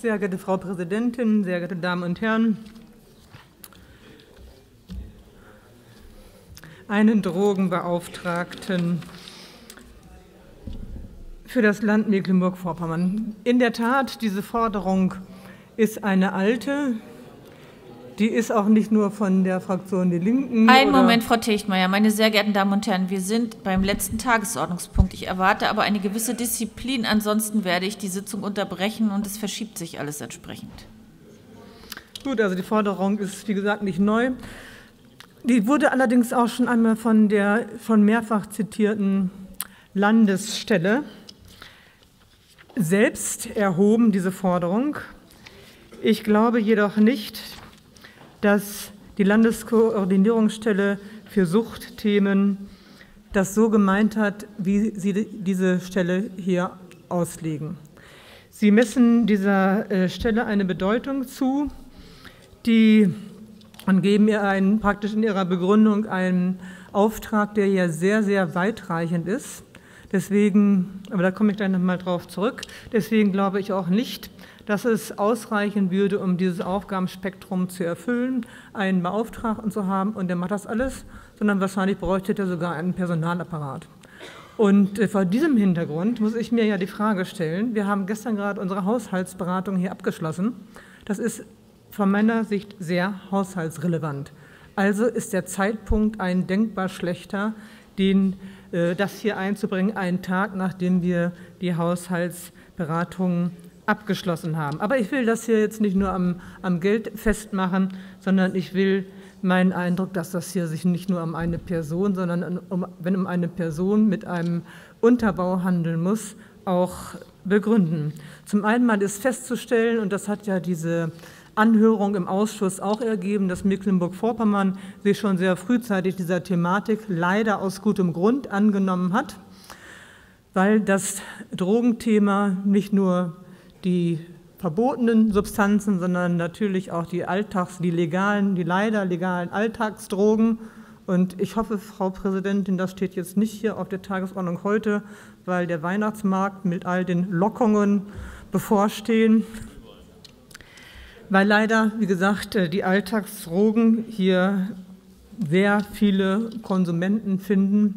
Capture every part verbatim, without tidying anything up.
Sehr geehrte Frau Präsidentin, sehr geehrte Damen und Herren! Einen Drogenbeauftragten für das Land Mecklenburg-Vorpommern. In der Tat, diese Forderung ist eine alte. Die ist auch nicht nur von der Fraktion Die Linken. Einen Moment, Frau Techtmeier. Meine sehr geehrten Damen und Herren, wir sind beim letzten Tagesordnungspunkt. Ich erwarte aber eine gewisse Disziplin. Ansonsten werde ich die Sitzung unterbrechen und es verschiebt sich alles entsprechend. Gut, also die Forderung ist, wie gesagt, nicht neu. Die wurde allerdings auch schon einmal von der schon mehrfach zitierten Landesstelle selbst erhoben, diese Forderung. Ich glaube jedoch nicht, dass die Landeskoordinierungsstelle für Suchtthemen das so gemeint hat, wie Sie diese Stelle hier auslegen. Sie messen dieser Stelle eine Bedeutung zu, die und geben ihr einen, praktisch in ihrer Begründung einen Auftrag, der ja sehr, sehr weitreichend ist. Deswegen, aber da komme ich gleich noch mal drauf zurück, deswegen glaube ich auch nicht, dass es ausreichen würde, um dieses Aufgabenspektrum zu erfüllen, einen Beauftragten zu haben und der macht das alles, sondern wahrscheinlich bräuchte er sogar einen Personalapparat. Und vor diesem Hintergrund muss ich mir ja die Frage stellen, wir haben gestern gerade unsere Haushaltsberatung hier abgeschlossen, das ist von meiner Sicht sehr haushaltsrelevant. Also ist der Zeitpunkt ein denkbar schlechter, den, äh, das hier einzubringen, einen Tag, nachdem wir die Haushaltsberatungen abgeschlossen haben. Aber ich will das hier jetzt nicht nur am, am Geld festmachen, sondern ich will meinen Eindruck, dass das hier sich nicht nur um eine Person, sondern um, wenn um eine Person mit einem Unterbau handeln muss, auch begründen. Zum einen mal ist festzustellen, und das hat ja diese Anhörung im Ausschuss auch ergeben, dass Mecklenburg-Vorpommern sich schon sehr frühzeitig dieser Thematik leider aus gutem Grund angenommen hat, weil das Drogenthema nicht nur die verbotenen Substanzen, sondern natürlich auch die Alltags-, die legalen, die leider legalen Alltagsdrogen. Und ich hoffe, Frau Präsidentin, das steht jetzt nicht hier auf der Tagesordnung heute, weil der Weihnachtsmarkt mit all den Lockungen bevorstehen. Weil leider, wie gesagt, die Alltagsdrogen hier sehr viele Konsumenten finden,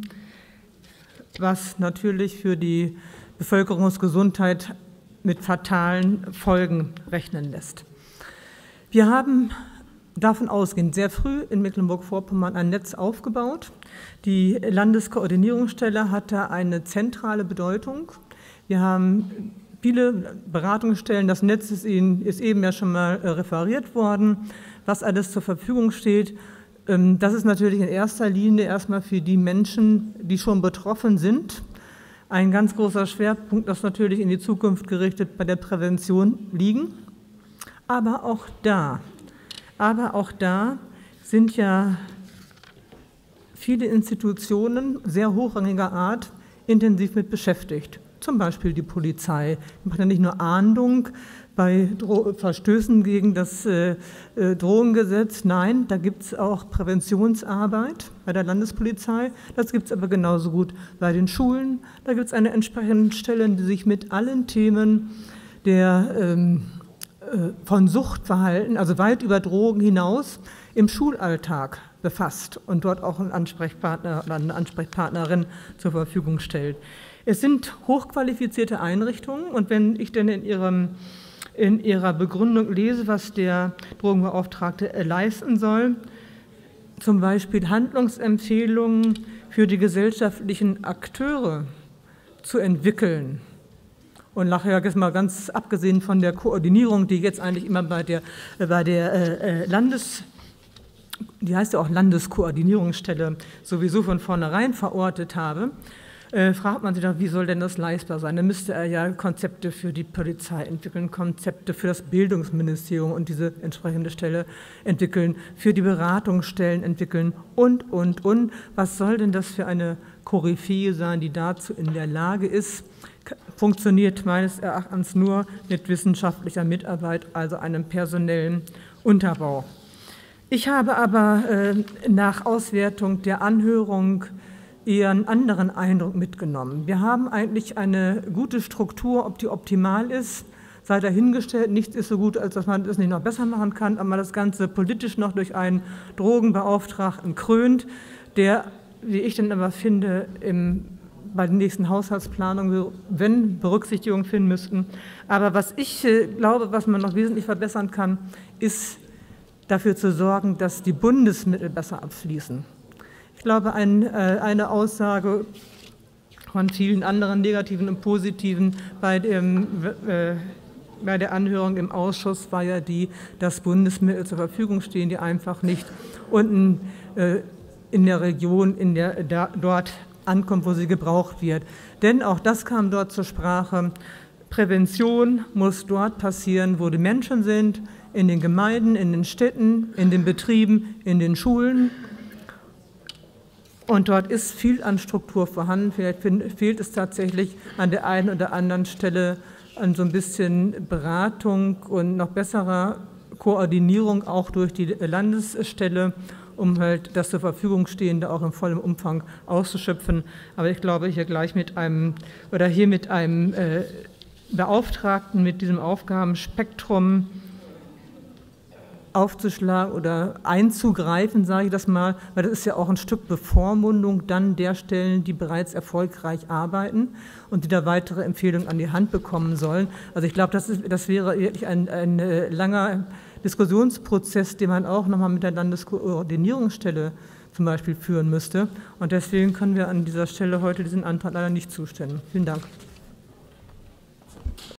was natürlich für die Bevölkerungsgesundheit mit fatalen Folgen rechnen lässt. Wir haben davon ausgehend sehr früh in Mecklenburg-Vorpommern ein Netz aufgebaut. Die Landeskoordinierungsstelle hatte eine zentrale Bedeutung. Wir haben viele Beratungsstellen, das Netz ist Ihnen ist eben ja schon mal referiert worden, was alles zur Verfügung steht. Das ist natürlich in erster Linie erstmal für die Menschen, die schon betroffen sind. Ein ganz großer Schwerpunkt, das natürlich in die Zukunft gerichtet bei der Prävention liegen. Aber auch da, aber auch da sind ja viele Institutionen sehr hochrangiger Art intensiv mit beschäftigt. Zum Beispiel die Polizei. Die macht ja nicht nur Ahndung bei Dro- Verstößen gegen das äh, Drogengesetz. Nein, da gibt es auch Präventionsarbeit bei der Landespolizei. Das gibt es aber genauso gut bei den Schulen. Da gibt es eine entsprechende Stelle, die sich mit allen Themen der, ähm, äh, von Suchtverhalten, also weit über Drogen hinaus, im Schulalltag befasst und dort auch einen Ansprechpartner oder eine Ansprechpartnerin zur Verfügung stellt. Es sind hochqualifizierte Einrichtungen und wenn ich denn in, ihrem, in Ihrer Begründung lese, was der Drogenbeauftragte leisten soll, zum Beispiel Handlungsempfehlungen für die gesellschaftlichen Akteure zu entwickeln. Und nachher jetzt mal ganz abgesehen von der Koordinierung, die jetzt eigentlich immer bei der, bei der äh, Landes die heißt ja auch Landeskoordinierungsstelle, sowieso von vornherein verortet habe, äh, fragt man sich doch, wie soll denn das leistbar sein? Dann müsste er ja Konzepte für die Polizei entwickeln, Konzepte für das Bildungsministerium und diese entsprechende Stelle entwickeln, für die Beratungsstellen entwickeln und, und, und. Was soll denn das für eine Koryphäe sein, die dazu in der Lage ist? Funktioniert meines Erachtens nur mit wissenschaftlicher Mitarbeit, also einem personellen Unterbau. Ich habe aber äh, nach Auswertung der Anhörung eher einen anderen Eindruck mitgenommen. Wir haben eigentlich eine gute Struktur, ob die optimal ist, sei dahingestellt. Nichts ist so gut, als dass man das nicht noch besser machen kann, aber man das Ganze politisch noch durch einen Drogenbeauftragten krönt, der, wie ich dann aber finde, im, bei den nächsten Haushaltsplanungen, wenn Berücksichtigung finden müssten. Aber was ich äh, glaube, was man noch wesentlich verbessern kann, ist dafür zu sorgen, dass die Bundesmittel besser abfließen. Ich glaube, ein, äh, eine Aussage von vielen anderen negativen und positiven bei, dem, äh, bei der Anhörung im Ausschuss war ja die, dass Bundesmittel zur Verfügung stehen, die einfach nicht unten äh, in der Region, in der, da, dort ankommt, wo sie gebraucht wird. Denn auch das kam dort zur Sprache. Prävention muss dort passieren, wo die Menschen sind, in den Gemeinden, in den Städten, in den Betrieben, in den Schulen. Und dort ist viel an Struktur vorhanden. Vielleicht fehlt es tatsächlich an der einen oder anderen Stelle an so ein bisschen Beratung und noch besserer Koordinierung auch durch die Landesstelle, um halt das zur Verfügung Stehende auch in vollem Umfang auszuschöpfen. Aber ich glaube, hier gleich mit einem oder hier mit einem äh, Beauftragten mit diesem Aufgabenspektrum aufzuschlagen oder einzugreifen, sage ich das mal, weil das ist ja auch ein Stück Bevormundung dann der Stellen, die bereits erfolgreich arbeiten und die da weitere Empfehlungen an die Hand bekommen sollen. Also ich glaube, das, ist, das wäre wirklich ein, ein langer Diskussionsprozess, den man auch nochmal mit der Landeskoordinierungsstelle zum Beispiel führen müsste. Und deswegen können wir an dieser Stelle heute diesen Antrag leider nicht zustimmen. Vielen Dank.